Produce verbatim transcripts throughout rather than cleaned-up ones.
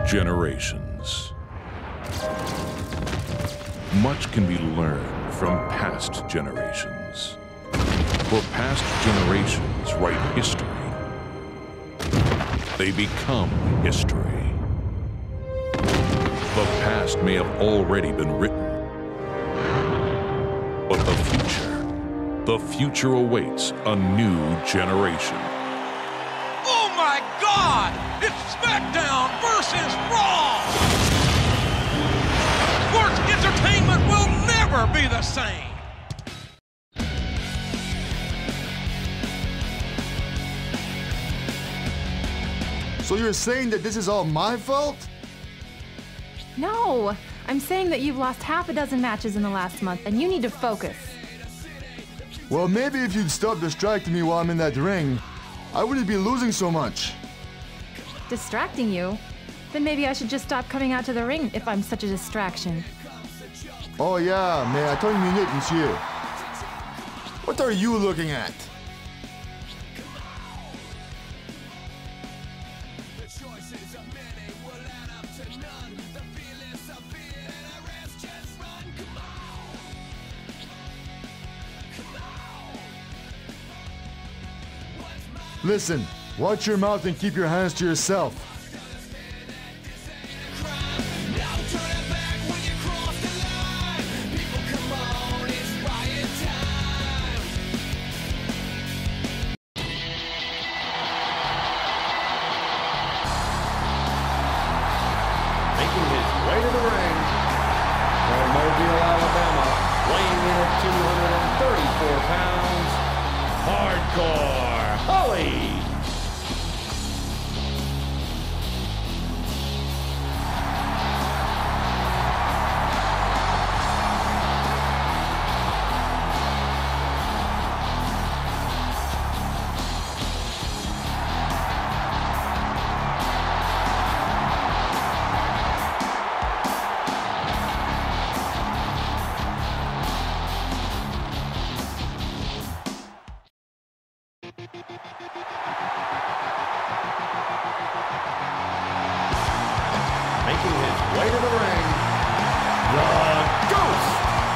Generations. Much can be learned from past generations. For past generations write history. They become history. The past may have already been written, but the future, the future awaits a new generation. Oh my God! It's SmackDown versus Raw! Sports entertainment will never be the same! So you're saying that this is all my fault? No, I'm saying that you've lost half a dozen matches in the last month and you need to focus. Well, maybe if you'd stop distracting me while I'm in that ring, I wouldn't be losing so much. Distracting you? Then maybe I should just stop coming out to the ring if I'm such a distraction. Oh yeah, mais attends une minute, monsieur. What are you looking at? Listen, watch your mouth and keep your hands to yourself. Making his way to the ring from Mobile, Alabama, weighing in at two hundred thirty-four pounds, Hardcore Holly. Making his way to the ring, the Ghost.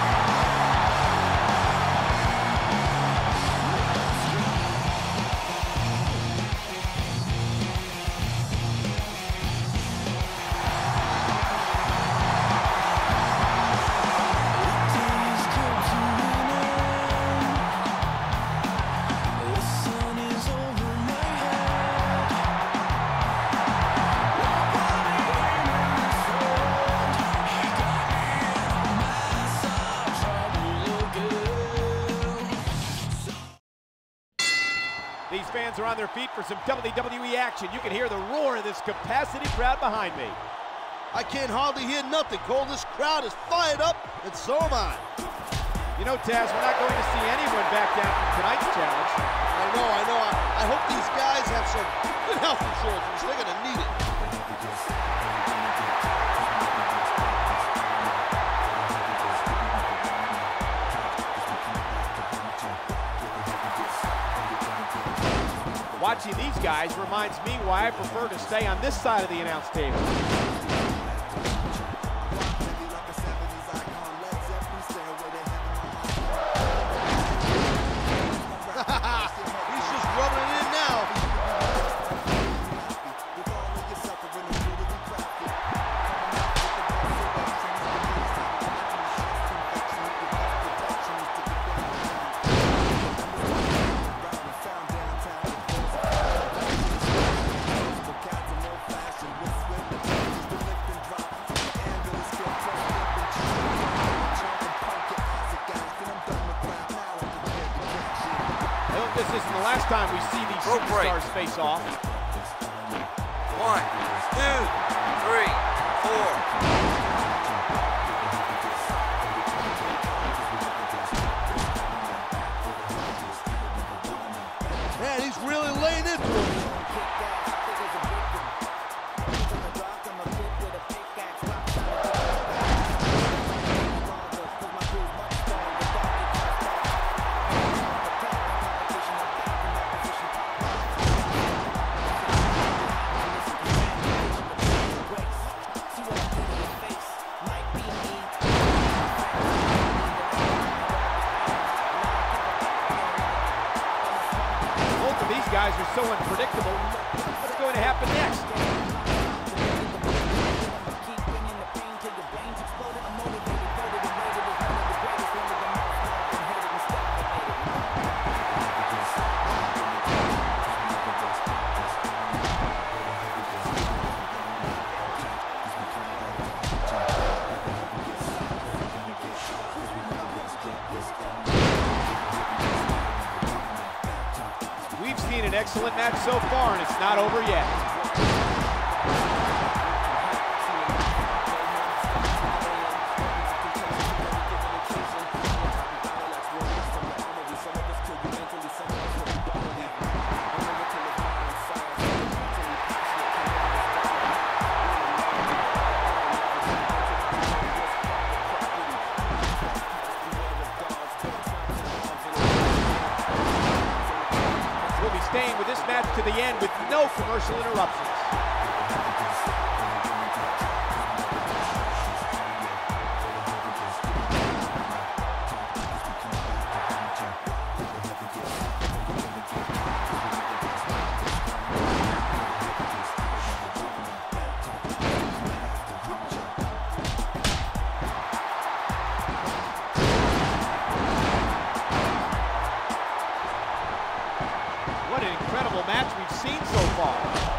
These fans are on their feet for some W W E action. You can hear the roar of this capacity crowd behind me. I can't hardly hear nothing, Cole. This crowd is fired up, and so am I. You know, Taz, we're not going to see anyone back down from tonight's challenge. I know, I know. I, I hope these guys have some good health insurance, because they're going to need it. Watching these guys reminds me why I prefer to stay on this side of the announce table. He's just rubbing it in now. This isn't the last time we see these superstars face off. One, two, three, four. Man, he's really laying into it. excellent match so far, and it's not over yet. Staying with this match to the end with no commercial interruptions. What an incredible match we've seen so far.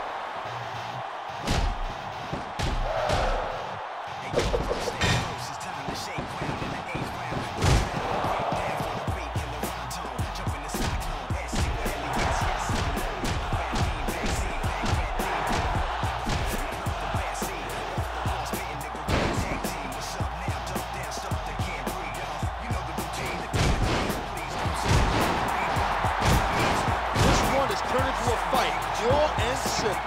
Turn into a fight, pure and simple.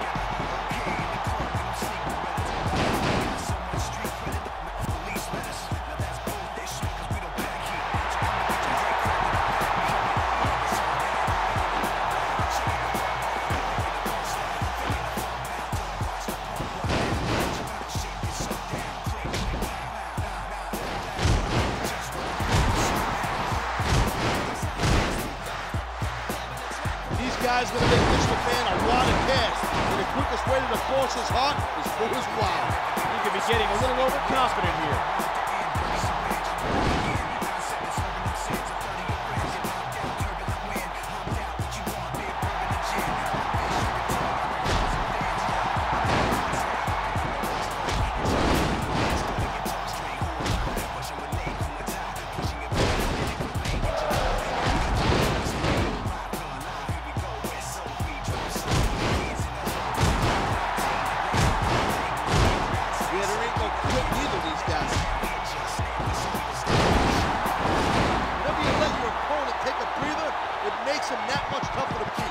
Guy's gonna make Mister McMahon a lot of cash, and the quickest way to force his heart is through his wallet. He could be getting a little overconfident here. Makes him that much tougher to beat.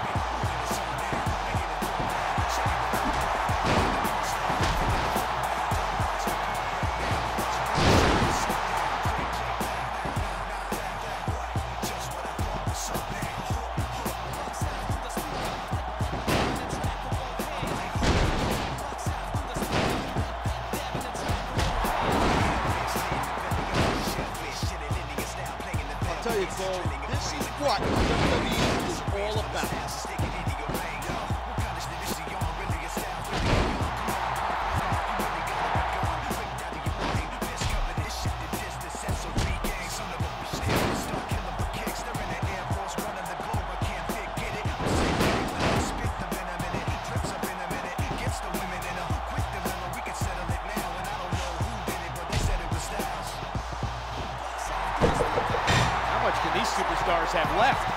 I'll tell you, Cole, this is what W W E is all about. How much can these superstars have left?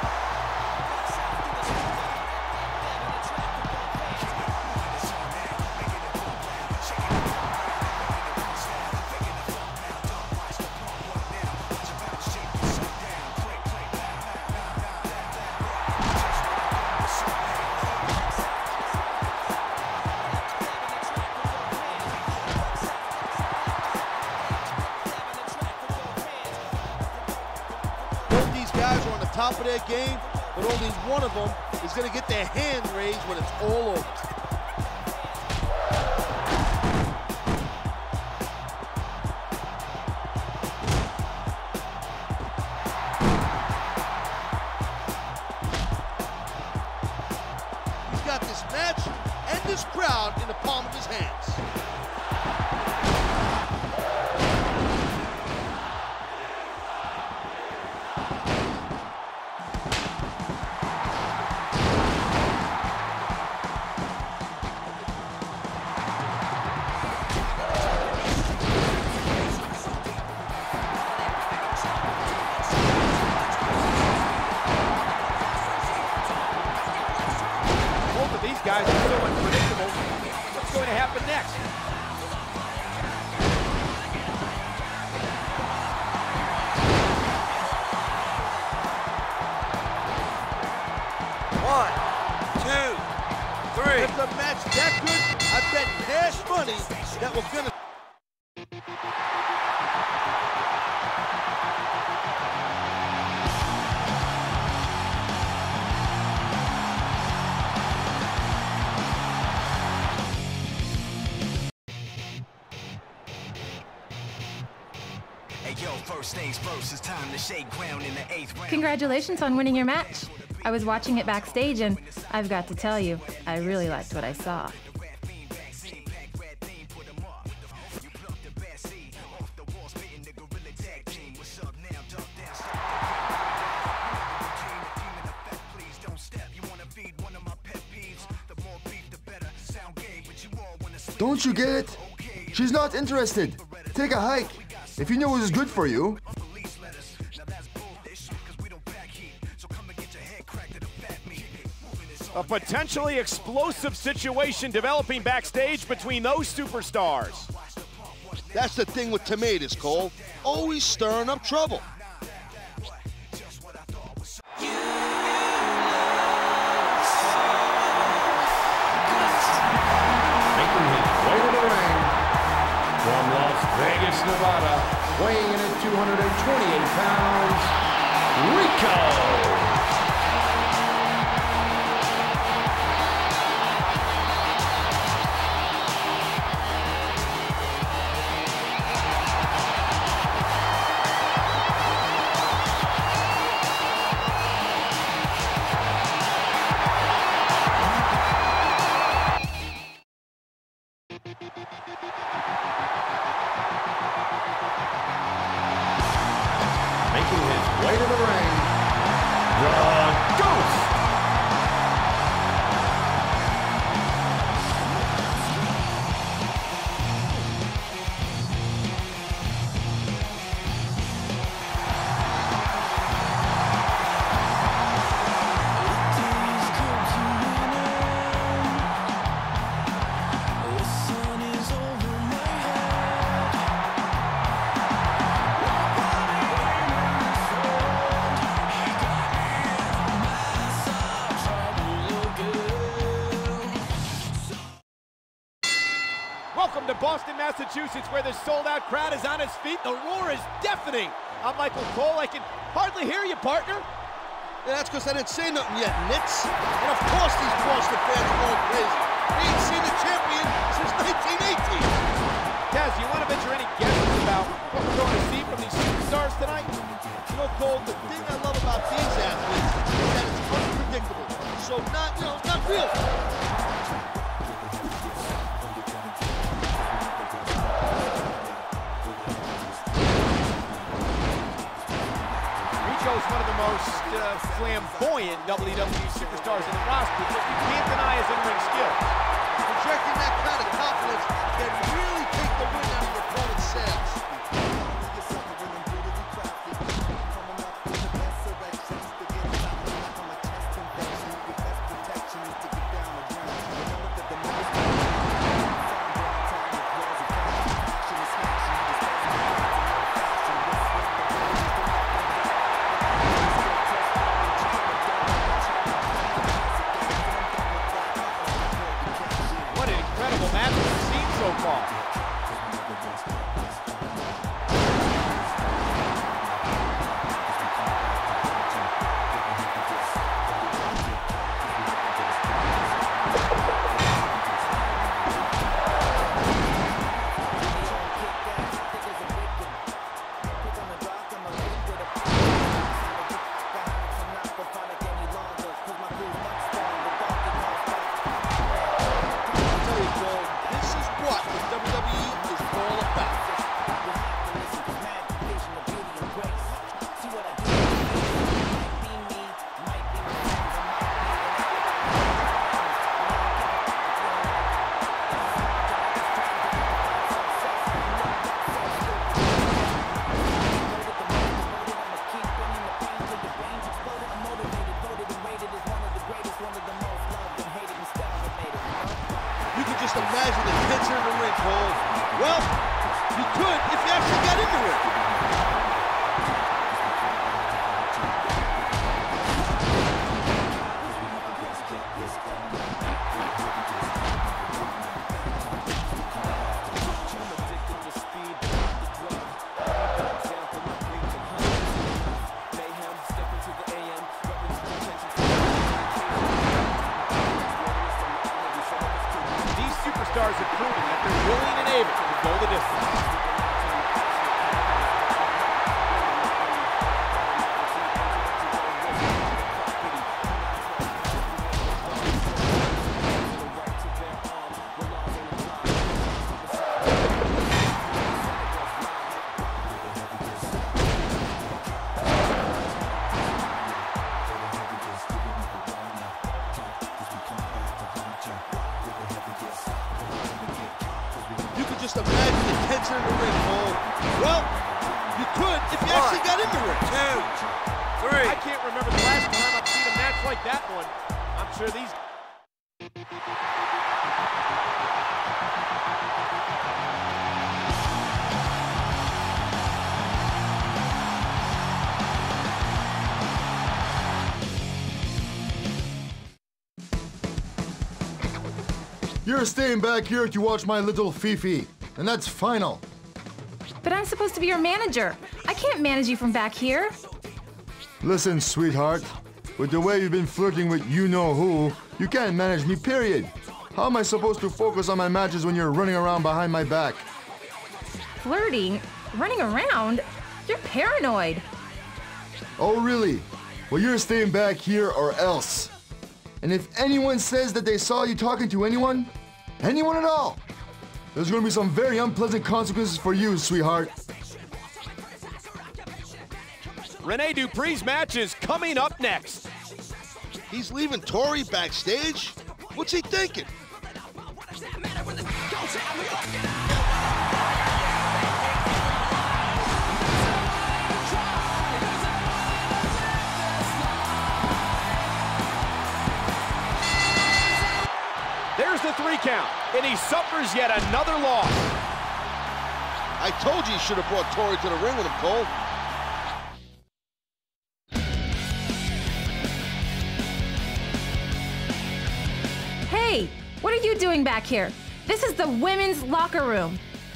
Guys are on the top of their game, but only one of them is going to get their hand raised when it's all over. He's got this match and this crowd in the palm of his hands. money that we're gonna. Congratulations on winning your match. I was watching it backstage and I've got to tell you, I really liked what I saw. Don't you get it? She's not interested. Take a hike. If you knew it was good for you. A potentially explosive situation developing backstage between those superstars. That's the thing with tomatoes, Cole. Always stirring up trouble. From Las Vegas, Nevada, weighing in at two hundred twenty-eight pounds, Rico. Making his way to the ring, the Ghost. Welcome to Boston, Massachusetts, where the sold-out crowd is on its feet. The roar is deafening. I'm Michael Cole. I can hardly hear you, partner. Yeah, that's because I didn't say nothing yet, Nitz. And of course these Boston fans are going crazy. We ain't seen the champion since nineteen eighteen. Taz, you want to venture any guesses about what we're going to see from these superstars tonight? You know, Cole, the thing I love about these athletes is that it's unpredictable. So not, you know, not real. Rico's one of the most uh, flamboyant W W E superstars in the roster, but you can't deny his in-ring skill. Projecting that kind of confidence can really take the wind out of your opponent's sails. Match we've seen so far. Just imagine the tension in the ring, Cole. Well, you could if you actually got into it. superstars have proven that they're willing and able to go the distance. Just imagine the tension in the ring, Cole. Well, you could if you actually got in the ring. Two, three. I can't remember the last time I've seen a match like that one. I'm sure these... You're staying back here to watch my little Fifi, and that's final. But I'm supposed to be your manager. I can't manage you from back here. Listen, sweetheart, with the way you've been flirting with you-know-who, you can't manage me, period. How am I supposed to focus on my matches when you're running around behind my back? Flirting? Running around? You're paranoid. Oh, really? Well, you're staying back here or else. And if anyone says that they saw you talking to anyone, anyone at all, there's going to be some very unpleasant consequences for you, sweetheart. Rene Dupree's match is coming up next. He's leaving Tori backstage? What's he thinking? There's the three count, and he suffers yet another loss. I told you you should have brought Tori to the ring with him, Cole. Hey, what are you doing back here? This is the women's locker room.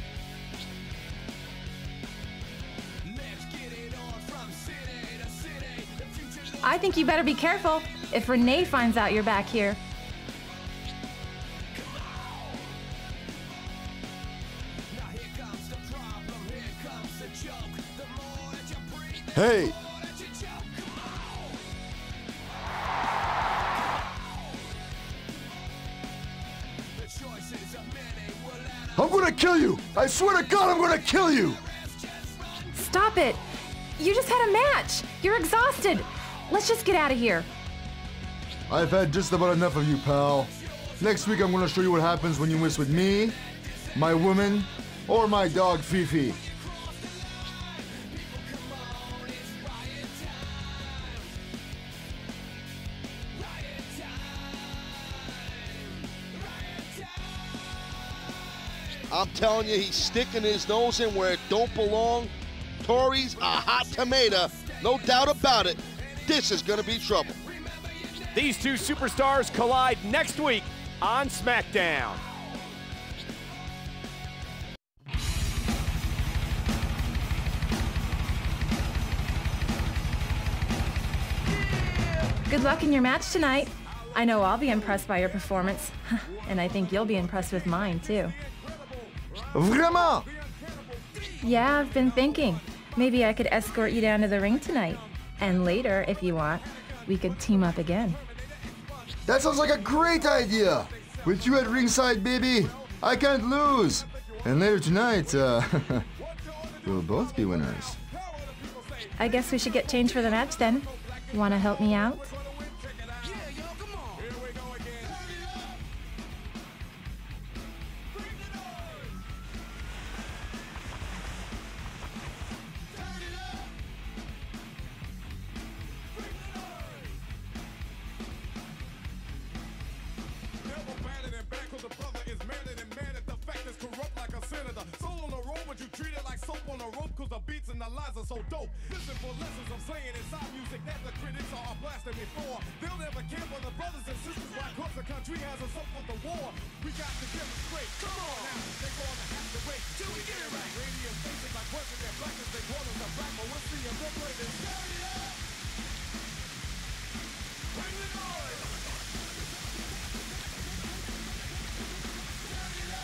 I think you better be careful if Renee finds out you're back here. Hey! I'm gonna kill you! I swear to God, I'm gonna kill you! Stop it! You just had a match! You're exhausted! Let's just get out of here. I've had just about enough of you, pal. Next week, I'm gonna show you what happens when you miss with me, my woman, or my dog, Fifi. I'm telling you, he's sticking his nose in where it don't belong. Tori's a hot tomato, no doubt about it. This is gonna be trouble. These two superstars collide next week on SmackDown. Good luck in your match tonight. I know I'll be impressed by your performance, and I think you'll be impressed with mine, too. Vraiment? Yeah, I've been thinking. Maybe I could escort you down to the ring tonight. And later, if you want, we could team up again. That sounds like a great idea! With you at ringside, baby, I can't lose! And later tonight, uh, we'll both be winners. I guess we should get changed for the match then. Want to help me out? So dope. Listen for lessons I'm saying inside music that the critics are blasting me for. They'll never care for the brothers and sisters why cause the country has us up with the war. We got to get them straight. Come on now, they're gonna have to wait till we get it right. Radio stations like question their blackness, they call us a black, but we'll see them play this. Turn it up! Bring the noise! Turn it up!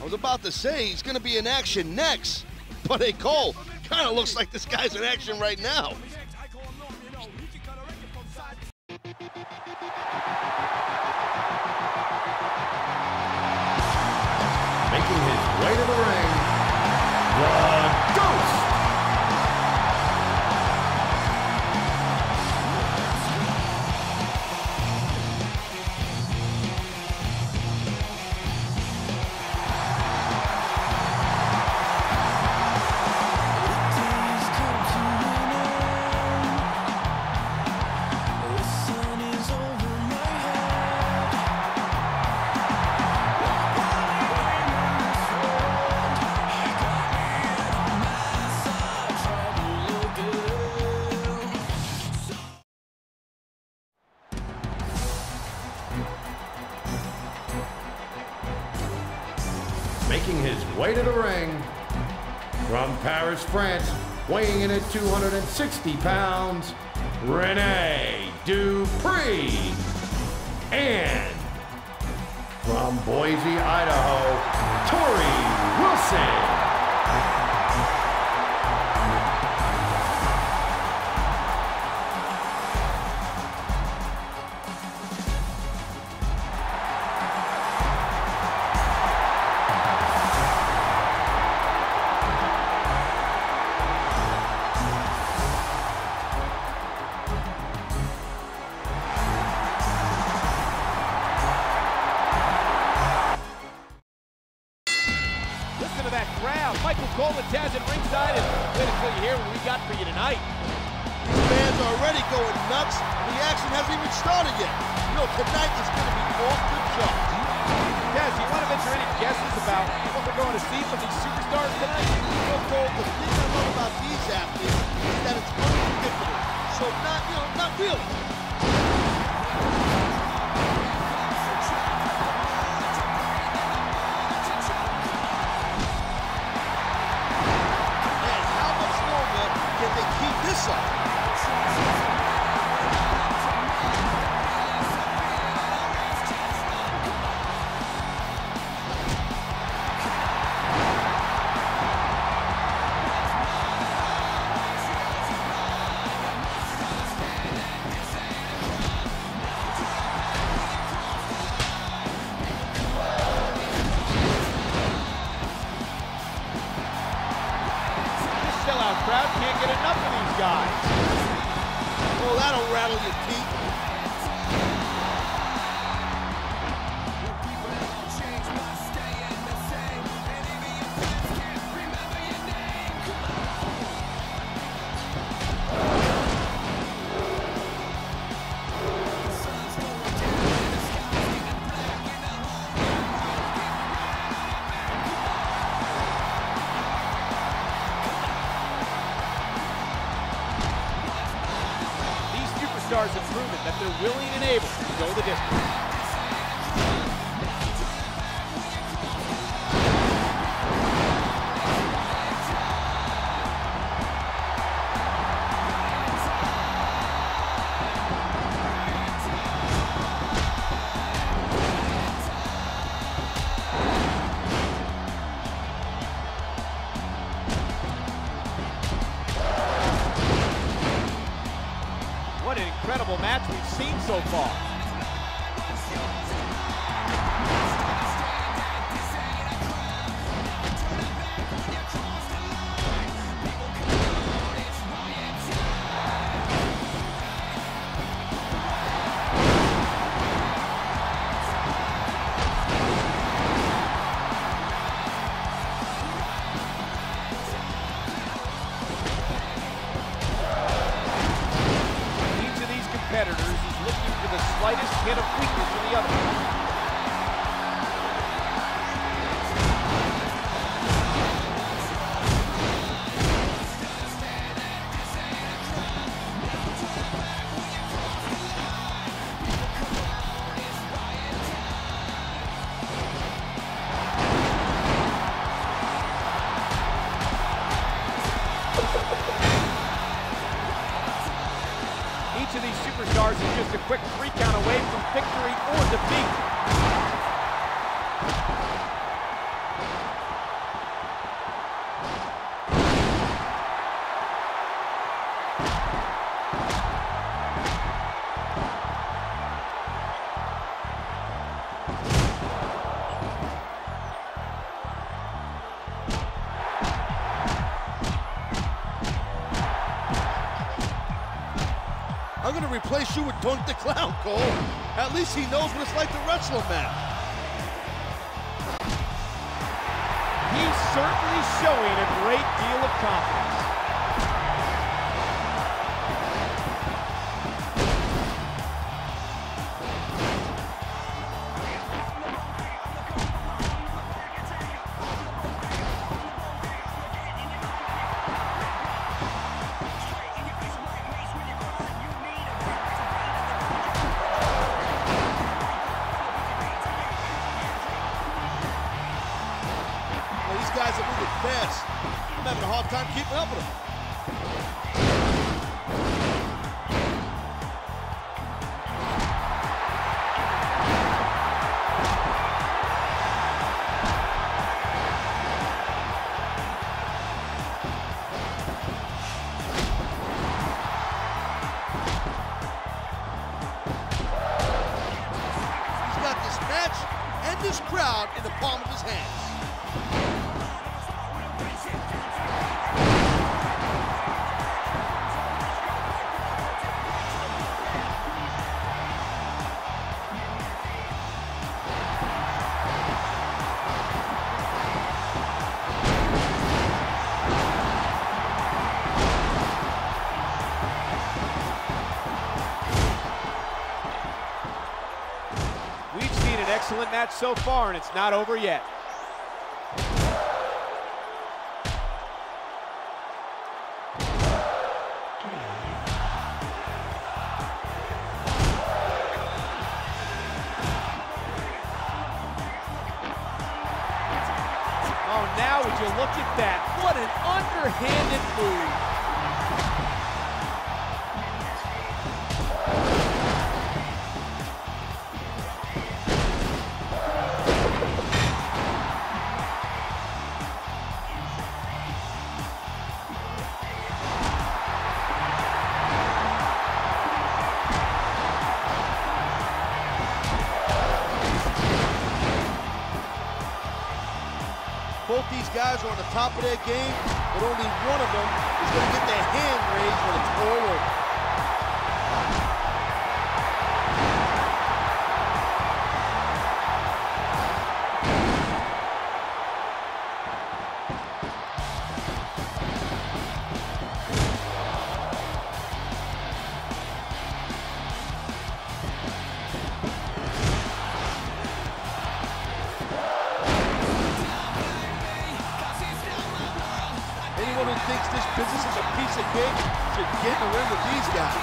was about to say he's going to be in action next. But hey, Cole, kind of looks like this guy's in action right now. Making his way to the ring, the Ghost. Making his way to the ring, from Paris, France, weighing in at two hundred sixty pounds, Rene Dupree. And from Boise, Idaho, Tori Wilson. Taz at ringside, and wait until you hear what we got for you tonight. These fans are already going nuts, and the action hasn't even started yet. You know, tonight is going to be off the charts. Taz, do you want to venture any guesses about what we're going to see from these superstars tonight? You know, Cole, the thing I love about these athletes is that it's unpredictable. So not, you know, not really. Crowd can't get enough of these guys. Oh, that'll rattle your teeth. Stars have proven that they're willing and able to go the distance. What an incredible match we've seen so far. Competitors is looking for the slightest hint of weakness in the other. Each of these superstars is just a quick three count away from victory or defeat. to replace you with Dunk the Clown, Cole. At least he knows what it's like to wrestle a match. He's certainly showing a great deal of confidence. Guys are moving fast. I'm having a hard time keeping up with them. He's got this match and this crowd in the palm of his hands. We've seen an excellent match so far, and it's not over yet. Oh, now would you look at that? What an underhanded move. Both these guys are on the top of their game, but only one of them is going to get their hand raised when it's all over. Anyone who thinks this business is a piece of cake should get in the ring with these guys.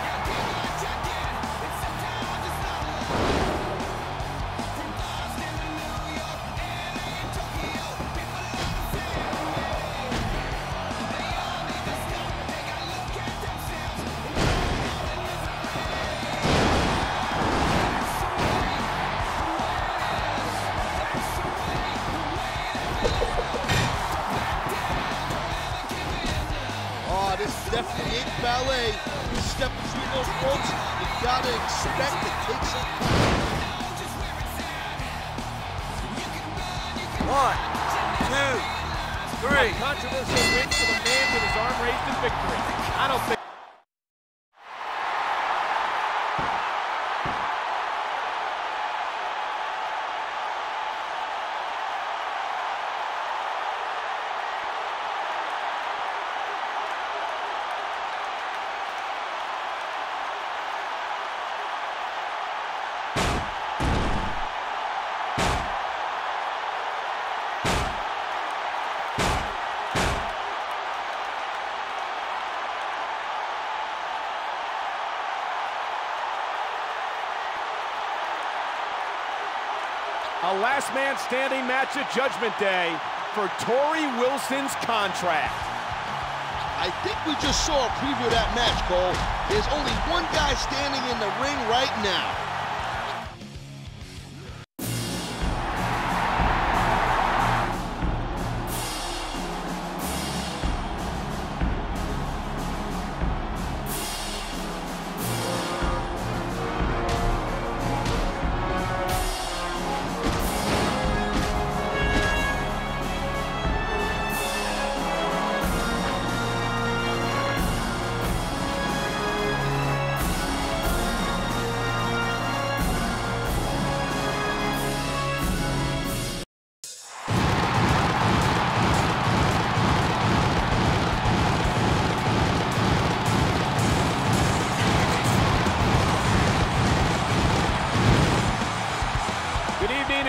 This definitely ain't ballet. You step between those ropes, you gotta expect to take some. One, two, three. A controversial win for the man with his arm raised in victory. I don't think. A last man standing match at Judgment Day for Torrie Wilson's contract. I think we just saw a preview of that match, Cole. There's only one guy standing in the ring right now.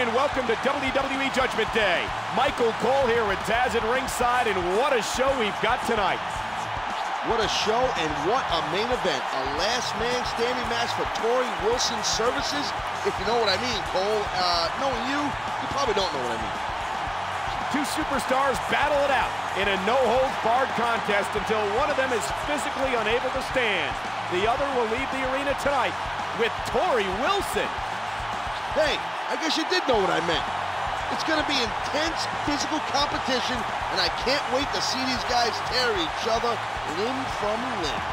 and welcome to W W E Judgment Day. Michael Cole here with Taz at ringside, and what a show we've got tonight. What a show and what a main event. A last man standing match for Torrie Wilson's services, if you know what I mean, Cole. Uh, knowing you, you probably don't know what I mean. Two superstars battle it out in a no-holds-barred contest until one of them is physically unable to stand. The other will leave the arena tonight with Torrie Wilson. Hey, I guess you did know what I meant. It's going to be intense physical competition, and I can't wait to see these guys tear each other limb from limb.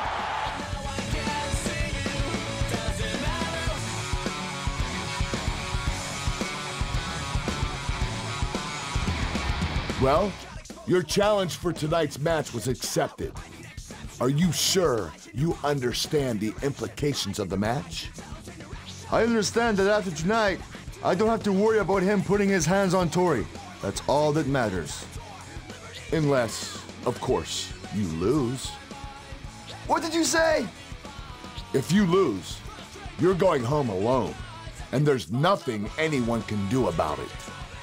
Well, your challenge for tonight's match was accepted. Are you sure you understand the implications of the match? I understand that after tonight, I don't have to worry about him putting his hands on Torrie. That's all that matters. Unless, of course, you lose. What did you say? If you lose, you're going home alone, and there's nothing anyone can do about it.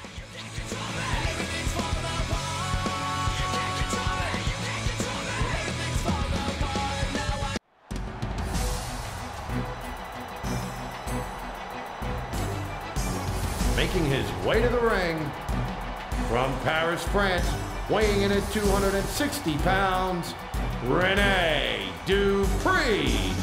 Making his way to the ring from Paris, France, weighing in at two hundred sixty pounds, Rene Dupree.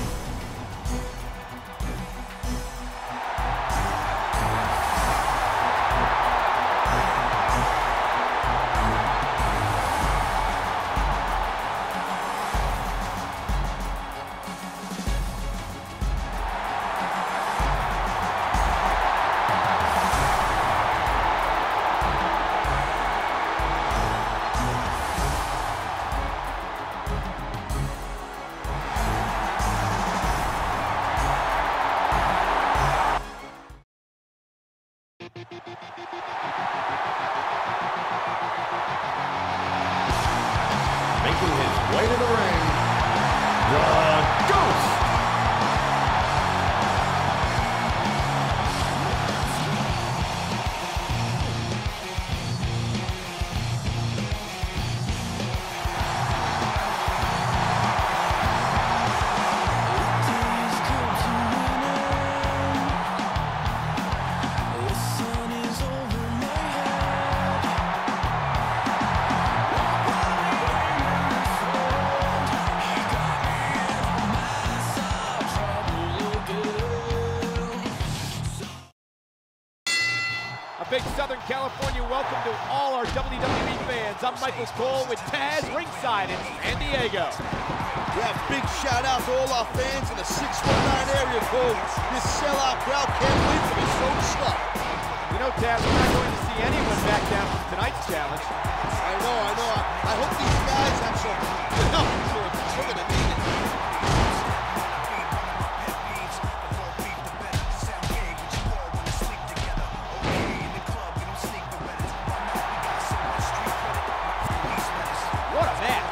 Making his way to the ring, the Ghost. A big Southern California welcome to all our W W E fans. I'm Michael Cole with Taz ringside in San Diego. Yeah, big shout out to all our fans in the six one nine area code. This sellout crowd can't wait for the show to start. You know, Taz, we're not going to see anyone back down from tonight's challenge. I know, I know. I, I hope these guys have some, you know, some of the needed. What a match!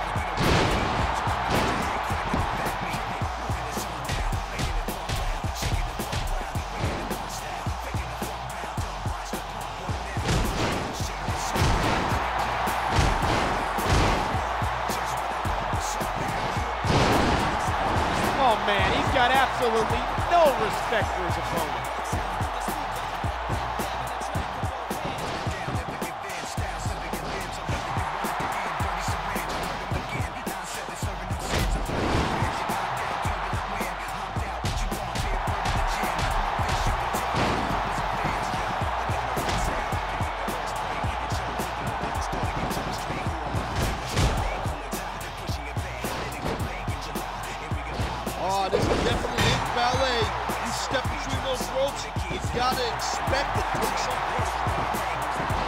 Oh man, he's got absolutely no respect for his opponent. Oh, this is definitely ain't ballet. You step between those ropes, you gotta expect it to take some pressure.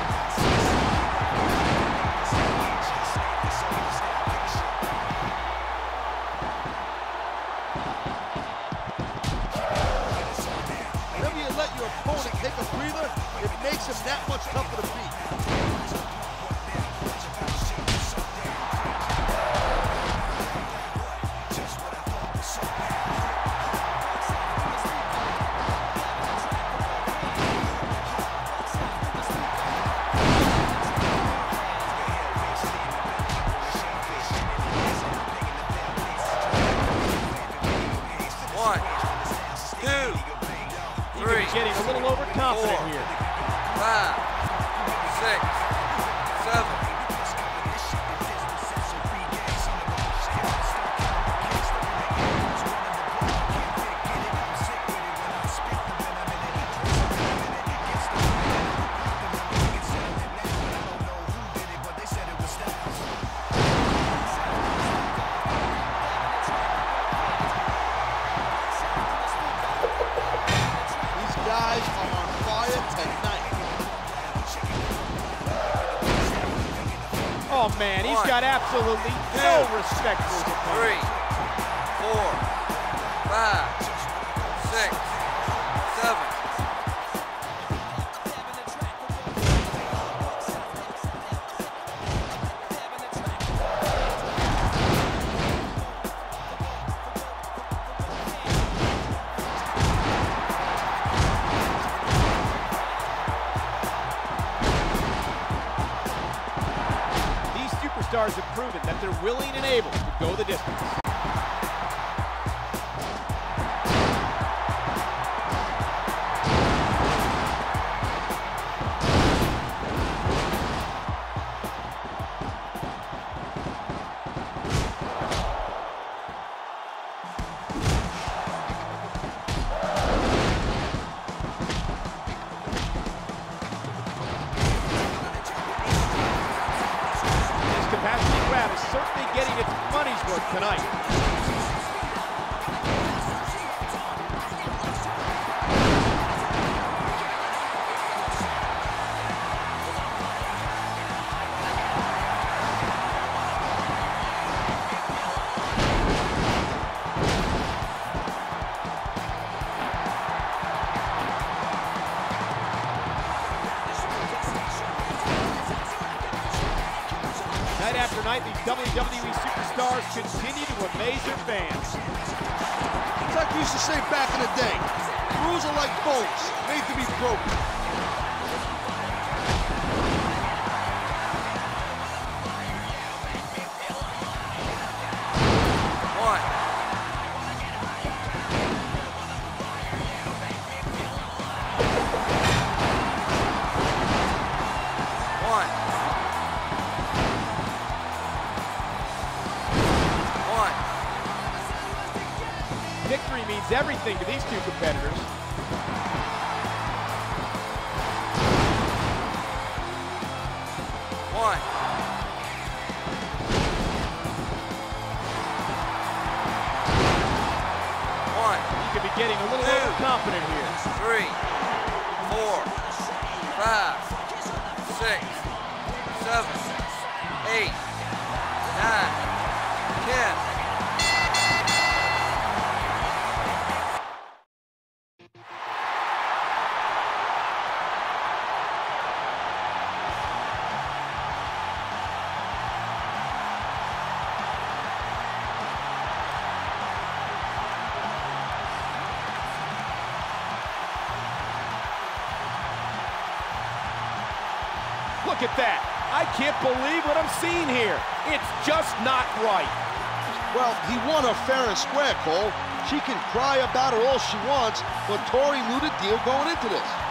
Whenever you let your opponent take a breather, it makes him that much tougher to beat. be getting a little overconfident four, here. Five, six, seven. Guys are on fire tonight. Oh man, he's One, got absolutely two, no respect for his opponent. Three, four, five, six, seven. Stars have proven that they're willing and able to go the distance. Capacity grab is certainly getting its money's worth tonight. Night after night, these W W E superstars continue to amaze their fans. It's like we used to say back in the day, rules are like bones, made to be broken. One. One. Victory means everything to these two competitors. One. One. You could be getting a little Two. overconfident here. Three, four, five, six, seven, eight, nine, ten. Look at that. I can't believe what I'm seeing here. It's just not right. Well, he won her fair and square, Cole. She can cry about it all she wants, but Tori knew the deal going into this.